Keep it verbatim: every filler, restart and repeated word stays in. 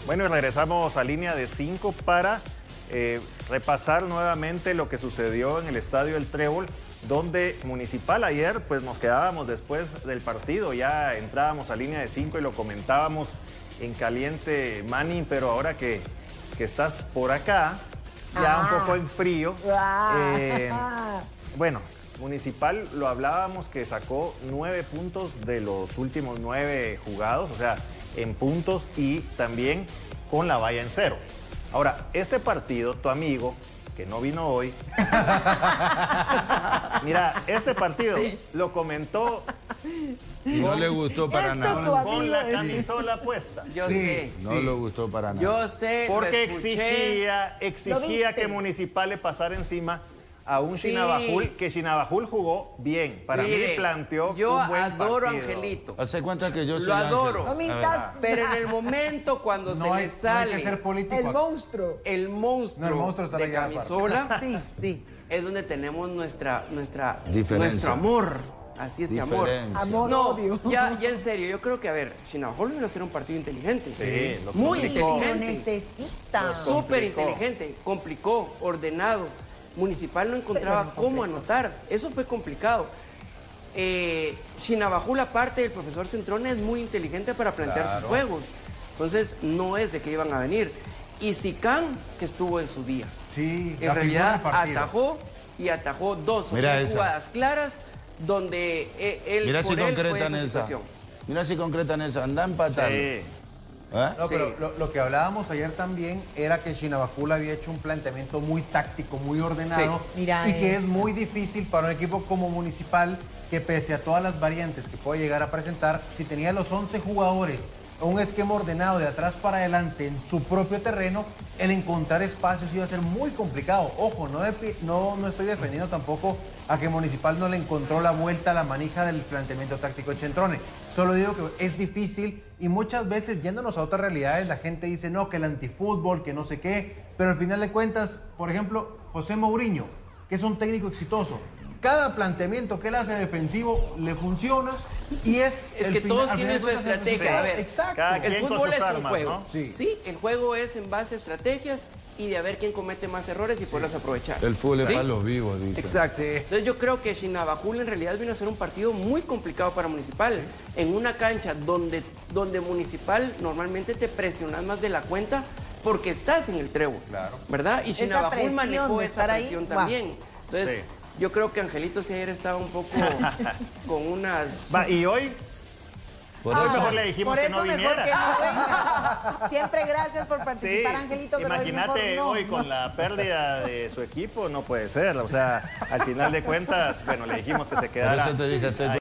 Bueno, y regresamos a línea de cinco para eh, repasar nuevamente lo que sucedió en el Estadio El Trébol, donde Municipal ayer, pues nos quedábamos después del partido, ya entrábamos a línea de cinco y lo comentábamos en caliente, Manny, pero ahora que, que estás por acá, ya ah. un poco en frío, ah. eh, bueno, Municipal lo hablábamos que sacó nueve puntos de los últimos nueve jugados, o sea, en puntos y también con la valla en cero. Ahora, este partido, tu amigo, que no vino hoy, mira, este partido lo comentó y no le gustó para nada. Con la camisola puesta. Yo sí, sé. No sí. le gustó para nada. Yo sé. Porque exigía, exigía que Municipal le pasara encima a un sí. Chinabajul, que Chinabajul jugó bien. Para Mire, mí planteó yo un buen adoro a partido. Angelito. ¿Hace cuenta que yo soy Lo adoro. No mintas. Pero en el momento cuando no se hay, le sale... No hay que ser político. El monstruo. El monstruo, no, el monstruo está de camisola. Sí, sí. Es donde tenemos nuestra, nuestra, Diferencia. nuestro amor. Así es, amor. Amor, no, odio. Ya, ya en serio, yo creo que, a ver, Chinabajul vino a ser un partido inteligente. Sí, lo muy complicó. inteligente. Lo necesita. Súper inteligente, complicó, ordenado. Municipal no encontraba Pero no cómo anotar. Eso fue complicado. Eh, Chinabajul, aparte del profesor Centrone, es muy inteligente para plantear claro. sus juegos. Entonces, no es de que iban a venir. Y Sicán, que estuvo en su día. Sí, en realidad atajó y atajó dos Mira jugadas claras donde él, Mira por si él concretan fue esa esa. situación. Mira si concretan esa. Andan empatando. Sí. ¿Eh? No, pero Sí. lo, lo que hablábamos ayer también era que Chinabajul había hecho un planteamiento muy táctico, muy ordenado, Sí. Mira y que eso. es muy difícil para un equipo como Municipal, que pese a todas las variantes que puede llegar a presentar, si tenía los once jugadores, un esquema ordenado de atrás para adelante en su propio terreno, el encontrar espacios iba a ser muy complicado. Ojo, no, de, no, no estoy defendiendo tampoco a que Municipal no le encontró la vuelta a la manija del planteamiento táctico de Centrone. Solo digo que es difícil y muchas veces, yéndonos a otras realidades, la gente dice no, que el antifútbol, que no sé qué, pero al final de cuentas, por ejemplo, José Mourinho, que es un técnico exitoso, cada planteamiento que él hace defensivo le funciona y es... Es el que final, todos al tienen final su de cuentas, estrategia. A ver, exacto. Cada el quien con fútbol sus es un armas, juego. ¿no? Sí. Sí, el juego es en base a estrategias y de a ver quién comete más errores y poderlos aprovechar. El fútbol es ¿Sí? para los vivos, dice. Exacto. Entonces yo creo que Chinabajul en realidad vino a ser un partido muy complicado para Municipal. En una cancha donde, donde Municipal normalmente te presionas más de la cuenta porque estás en el Trébol. Claro. ¿Verdad? Y Esa Chinabajul presión manejó de esa estar ahí, presión guau. también. Entonces Sí. yo creo que Angelito sí ayer estaba un poco con unas... Va, y hoy, Por hoy eso. mejor le dijimos Por que eso no mejor viniera. que no venga. Siempre gracias por Sí, participar, Angelito, pero hoy imagínate mejor no, hoy no. con la pérdida de su equipo, no puede ser. O sea, al final de cuentas, bueno, le dijimos que se quedara. Por eso te dije hacer